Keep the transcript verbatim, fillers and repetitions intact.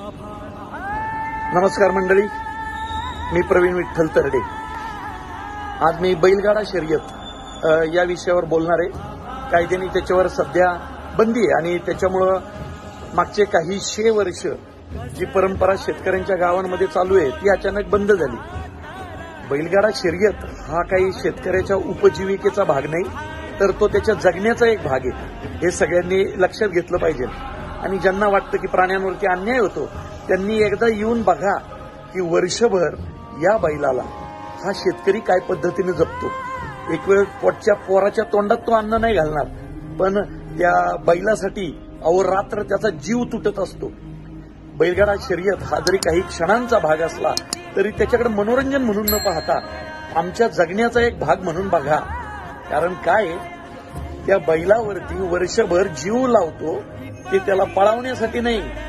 नमस्कार मंडळी, मी प्रवीण विठ्ठल तरडे. आज मी बैलगाडा शर्यत या विषयावर बोलणार आहे. कायद्याने त्याच्यावर सध्या बंदी आहे आणि त्याच्यामुळं मागचे काही शे वर्ष जी परंपरा शेतकऱ्यांच्या गावांमध्ये चालू आहे ती अचानक बंद झाली. बैलगाडा शर्यत हा काही शेतकऱ्याच्या उपजीविकेचा भाग नाही, तर तो त्याच्या जगण्याचा एक भाग आहे. हे सगळ्यांनी लक्षात घेतलं पाहिजे. आणि ज्यांना वाटतं की प्राण्यांवरती अन्याय होतो त्यांनी एकदा येऊन बघा की वर्षभर या बैलाला हा शेतकरी काय पद्धतीने जपतो. एक वेळ पोटच्या पोराच्या तोंडात तो अन्न नाही घालणार, पण त्या बैलासाठी अहोरात्र त्याचा जीव तुटत असतो. बैलगाडा शर्यत हा जरी काही क्षणांचा भाग असला तरी त्याच्याकडे मनोरंजन म्हणून न पाहता आमच्या जगण्याचा एक भाग म्हणून बघा. कारण काय, त्या बैलावरती वर्षभर जीव लावतो ते त्याला पळवण्यासाठी नाही,